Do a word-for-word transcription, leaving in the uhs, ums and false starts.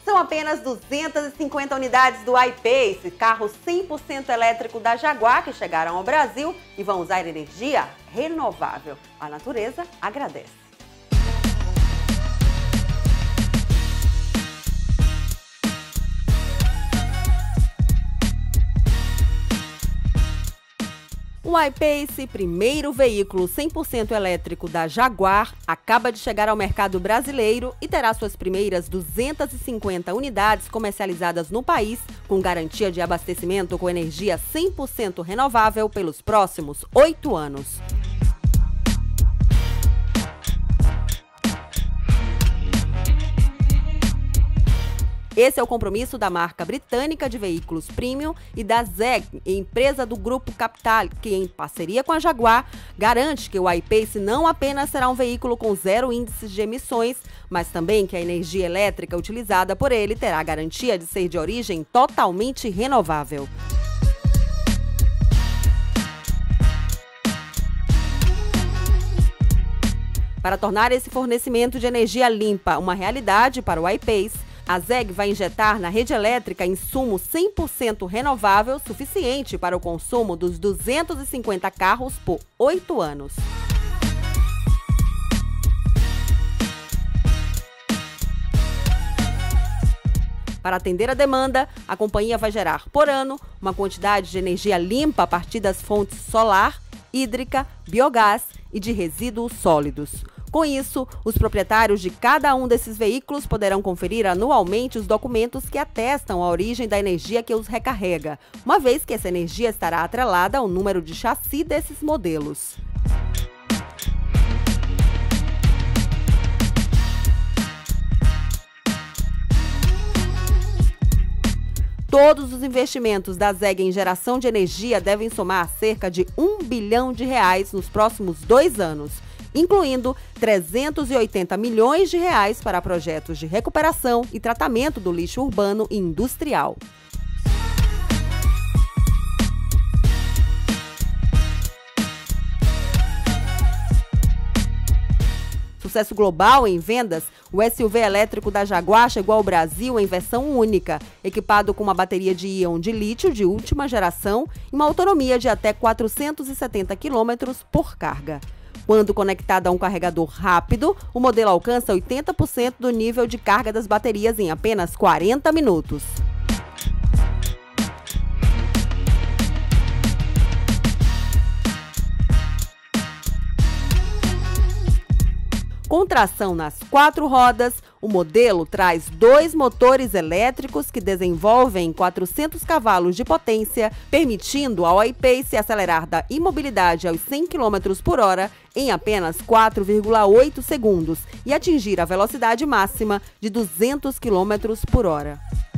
São apenas duzentas e cinquenta unidades do I-Pace, carro cem por cento elétrico da Jaguar, que chegaram ao Brasil e vão usar energia renovável. A natureza agradece. O I-Pace, primeiro veículo cem por cento elétrico da Jaguar, acaba de chegar ao mercado brasileiro e terá suas primeiras duzentas e cinquenta unidades comercializadas no país, com garantia de abastecimento com energia cem por cento renovável pelos próximos oito anos. Esse é o compromisso da marca britânica de veículos premium e da Zeg, empresa do Grupo Capital, que em parceria com a Jaguar garante que o I-Pace não apenas será um veículo com zero índices de emissões, mas também que a energia elétrica utilizada por ele terá a garantia de ser de origem totalmente renovável. Para tornar esse fornecimento de energia limpa uma realidade para o I-Pace, a Zeg vai injetar na rede elétrica insumo cem por cento renovável suficiente para o consumo dos duzentos e cinquenta carros por oito anos. Para atender a demanda, a companhia vai gerar por ano uma quantidade de energia limpa a partir das fontes solar, hídrica, biogás e de resíduos sólidos. Com isso, os proprietários de cada um desses veículos poderão conferir anualmente os documentos que atestam a origem da energia que os recarrega, uma vez que essa energia estará atrelada ao número de chassi desses modelos. Todos os investimentos da Zeg em geração de energia devem somar cerca de um bilhão de reais nos próximos dois anos, incluindo trezentos e oitenta milhões de reais para projetos de recuperação e tratamento do lixo urbano e industrial. Sucesso global em vendas, o S U V elétrico da Jaguar chegou ao Brasil em versão única, equipado com uma bateria de íon de lítio de última geração e uma autonomia de até quatrocentos e setenta quilômetros por carga. Quando conectado a um carregador rápido, o modelo alcança oitenta por cento do nível de carga das baterias em apenas quarenta minutos. Com tração nas quatro rodas, o modelo traz dois motores elétricos que desenvolvem quatrocentos cavalos de potência, permitindo ao I-Pace acelerar da imobilidade aos cem quilômetros por hora em apenas quatro vírgula oito segundos e atingir a velocidade máxima de duzentos quilômetros por hora.